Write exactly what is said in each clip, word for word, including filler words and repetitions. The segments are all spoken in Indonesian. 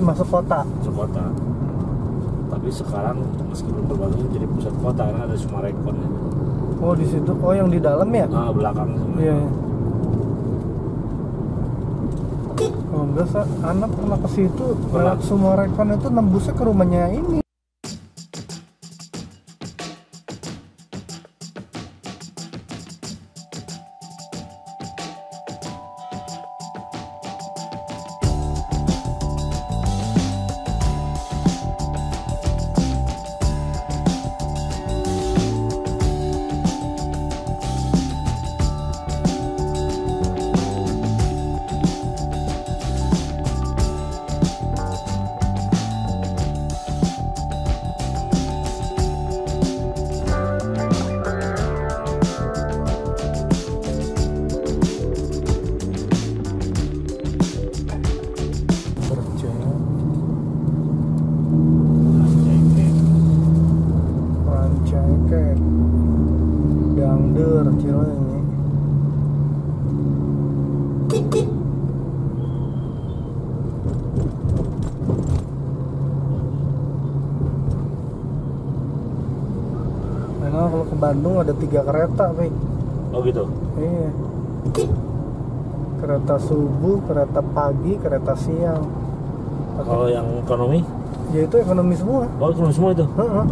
Masuk kota. Masuk kota. Tapi sekarang meskipun berbangun jadi pusat kota karena ada Sumarekon. Oh di situ. Oh yang di dalam ya? Nah belakang. Iya. iya. Oh enggak, Sa. Anak pernah ke situ. Lewat Sumarekon itu nembusnya ke rumahnya ini. Dangder Cileunyi. Nah, kalau ke Bandung ada tiga kereta, Pak. Oh gitu. Iya. Kereta subuh, kereta pagi, kereta siang. Kalau yang ekonomi? Ya itu ekonomi semua. Oh ekonomi semua itu. Heeh.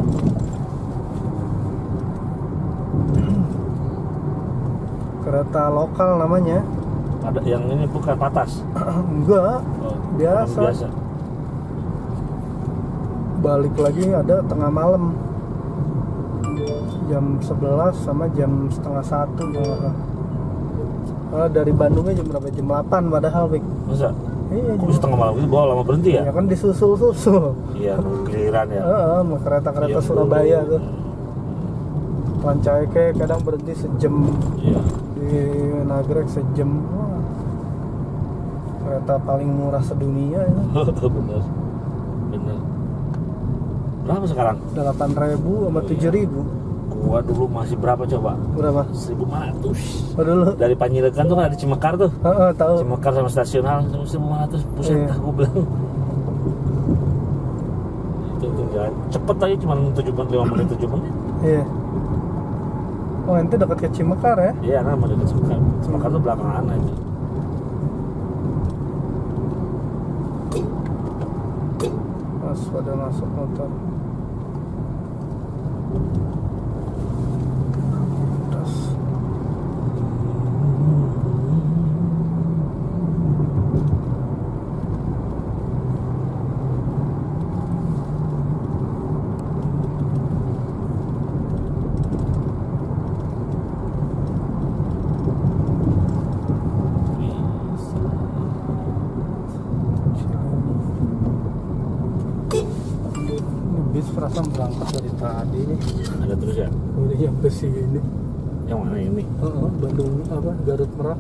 Kereta lokal namanya. Ada yang ini bukan patas. Enggak. Oh, biasa. biasa. Balik lagi ada tengah malam. Jam sebelas sama jam setengah satu kalau uh, dari Bandungnya jam berapa? Jam delapan padahal, Bik. Masa? Iya, kok bisa tengah malam itu bawa lama berhenti ya? Ya kan disusul-susul. Iya, giliran ya. Heeh, uh, uh, kereta-kereta ya, Surabaya dulu. tuh. Rancaike kadang berhenti sejam. Iya. Di Nagrek sejam. Wah. Kereta paling murah sedunia ya. Bener. Bener. Berapa sekarang? delapan ribu sama tujuh ribu. Gua dulu masih berapa coba? Berapa? seribu lima ratus. Oh dulu? Dari Panjirekan tuh kan ada Cimekar tuh. Heeh, uh, uh, tahu. Cimekar sama stasiun Hal seribu lima ratus. Buset Iya. dah gua bilang. Itu tuh jalan cepet aja cuma tujuh menit, lima menit, tujuh menit. Iya. Oh, ente dekat ke Cimekar ya? Iya, nama dekat Cimekar. Cimekar tuh belakangan aja. Pas pada masuk motor. Terus bis perasaan berangkat dari tadi nih. Ada terus ya? Udah nyampe sini. Yang mana ini? Heeh, Bandung apa? Garut Merak.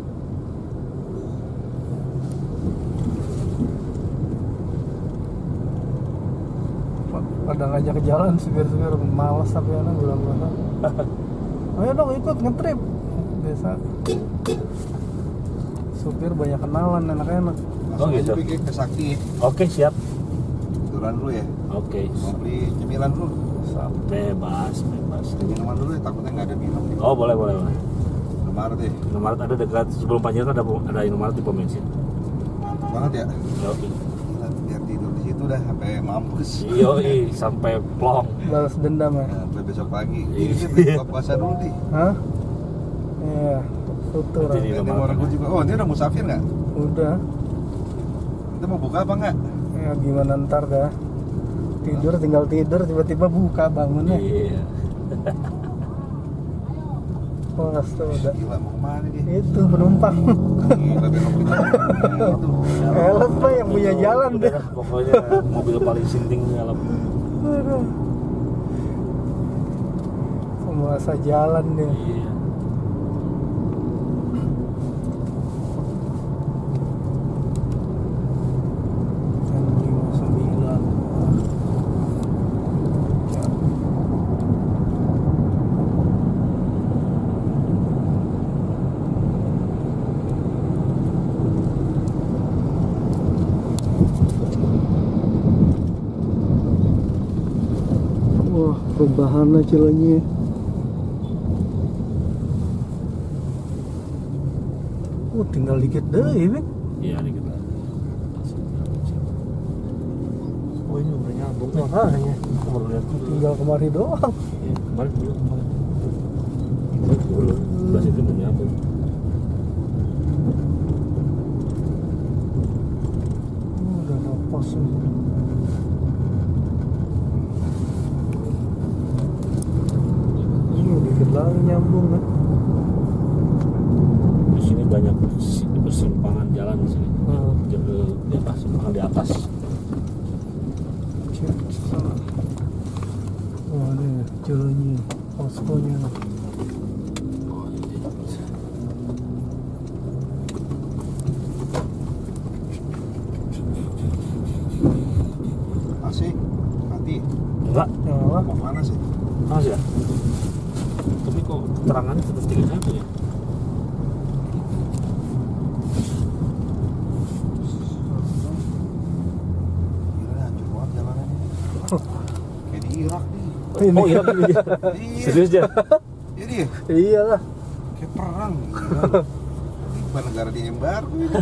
Pada ngajak ke jalan supir-supir malas tapi anak bilang-bilang. Ayo dong ikut ngetrip. Biasa. Supir banyak kenalan enak-enak. Oh gitu. Bikin ke Sakti. Oke, siap. Turun dulu ya. Oke. Mau beli cemilan dulu. Bebas, bebas. Minuman dulu ya, takutnya nggak ada minum nih. Oh, boleh, boleh, boleh. Indomaret ya. Indomaret ada dekat sebelum Panjirekan ada ada Indomaret di pom bensin. Mantap banget ya. Yoi. Gila, biar tidur di situ dah sampai mampus. Yoi, sampai plong. Balas dendam ya. Ya, sampai besok pagi. Iya. Ini sih beli buka puasa dulu nih. Hah? Iya, tutur. Jadi Ini Indomaret. orang gue juga. Oh, ini udah musafir nggak? Udah. Kita mau buka apa nggak? Ya gimana ntar dah. Tidur tinggal tidur tiba-tiba buka bangunnya. Iya. Pas tuh udah. Gila, mau kemana dia? Itu penumpang. Gila, belok kita. Nah, itu. Elot mah yang punya jalan Udah deh. dah, pokoknya mobil paling sinting dalam. Aduh. Penguasa jalan dia. Iya. lima sembilan. perubahannya Cileunyi. Oh, tinggal dikit deh ini. Iya dikit lagi. Oh, ini udah nyambung makanya. Baru lihat dulu. Tinggal kemari doang. Iya, kemarin dulu kemarin. Itu dulu, sebelah situ udah nyambung. Oh, udah ada pos ini. Ini dikit lagi nyambung kan. Di sini banyak persimpangan jalan di sini. Hmm. Jadi di atas, simpangan di atas. Oh, ini Cileunyi poskonya. Oh, ini. Asik, mati. Enggak, Nyala. Mau mana sih? panas ya. Tapi kok terangannya tetap tiga satu ya. Gila, hancur banget jalannya. Kayak di Irak nih. Ini. Oh iya, iya. Iya. Serius ya? Jadi ya, Iyalah. kayak perang. Gila. Ini bukan negara di embargo ini.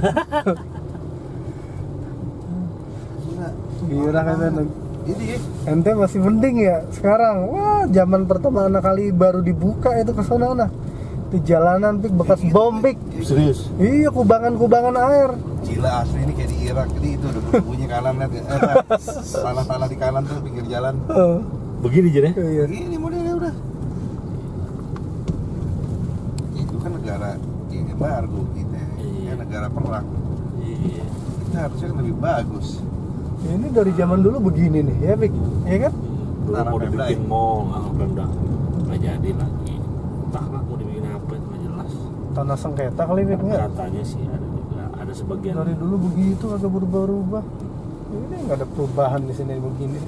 Gila. Irak kan. Jadi ya. Ente masih mending ya sekarang. Wah, zaman pertama anak kali baru dibuka itu ke sana nah. Di jalanan pik bekas Kayak gitu, bom pik. Serius? Iya, kubangan-kubangan air. Gila asli ini kayak di Irak. Jadi itu udah bunyi kanan lihat ya. Eh, tanah-tanah di kanan tuh pinggir jalan. Eh, Begini jadi? iya. Gini modelnya udah. Itu kan negara yang embargo kita. Iya. Kan negara perang. Iya. Kita harusnya kan lebih bagus. Ini dari zaman dulu begini nih, ya pik. Iya kan? Dulu Tanah mau Pemda dibikin ya? mall, nggak Pemda nggak jadi lagi. Entah nggak mau dibikin apa itu nggak jelas. Tanah sengketa kali pik enggak? Katanya sih ada juga, ada sebagian. Dari dulu begitu agak berubah-ubah. Ini nggak ada perubahan di sini begini.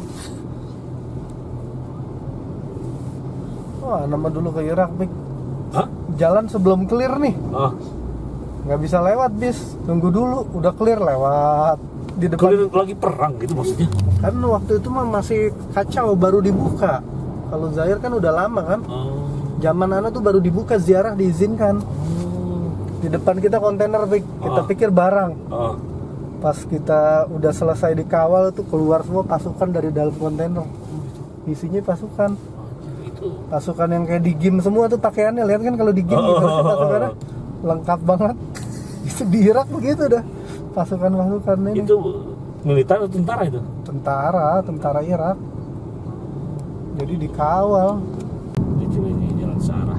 Wah, nama dulu ke Irak pik. Hah? Jalan sebelum clear nih. Oh, Nggak bisa lewat bis, tunggu dulu, udah clear lewat di depan. kalau lagi perang gitu maksudnya? Kan waktu itu mah masih kacau, baru dibuka. Kalau Zaire kan udah lama kan, Oh. zaman Ana tuh baru dibuka, ziarah diizinkan. Oh. Di depan kita kontainer pik, kita Oh. pikir barang. Oh. Pas kita udah selesai dikawal tuh keluar semua pasukan dari dalam kontainer. Isinya pasukan, Itu. pasukan yang kayak di game semua tuh pakaiannya, lihat kan kalau di game Oh. gimana sih pasukannya lengkap banget. Itu di Irak begitu dah, pasukan-pasukan ini. Itu militer atau tentara itu? Tentara, tentara Irak. Jadi dikawal. Di Cileunyi jalan searah.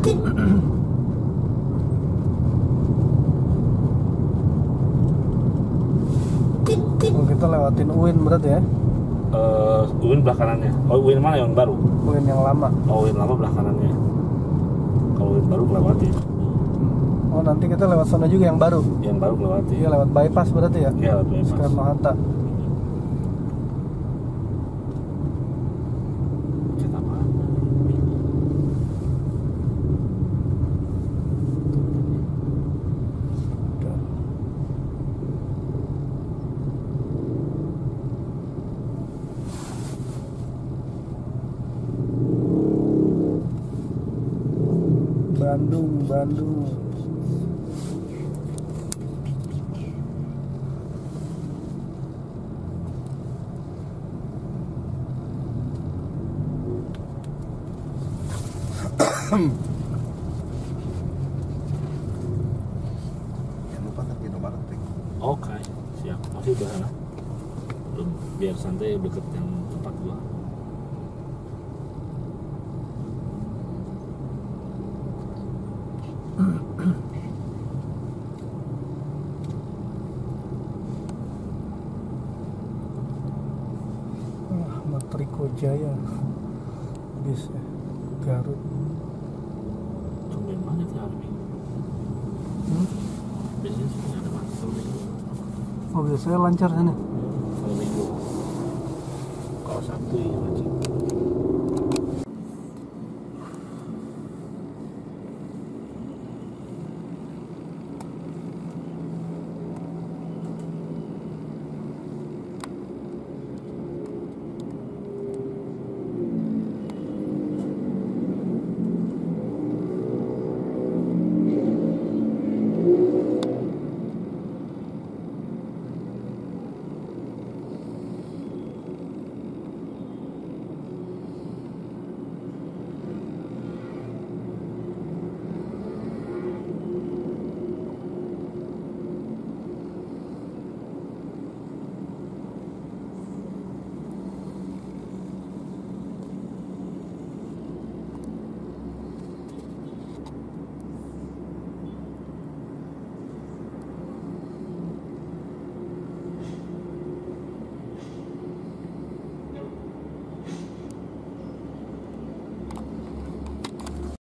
Oh, kita lewatin U I N berarti ya. Eh, U I N belah kanannya. Oh, U I N mana yang baru? U I N yang lama. Oh, U I N lama belah kanannya. Kalau U I N baru kelewati. Oh, nanti kita lewat sana juga yang baru. Yang baru kelewati. Iya, lewat bypass berarti ya. Iya, bebas. Soekarno Hatta. Cerita apa? Bandung, Bandung. Jangan lupa kan Indomaret Pik. Oke, siap. Masih di sana. Belum, biar santai deket yang tempat gua. Ah, Matriko Jaya. Bis ya. Garut. Tumben banget ya hari Minggu. Hmm? Biasanya sih nggak ada banget kalau Minggu. Oh, biasanya lancar sana. Kalau Minggu. Kalau Sabtu ya wajib.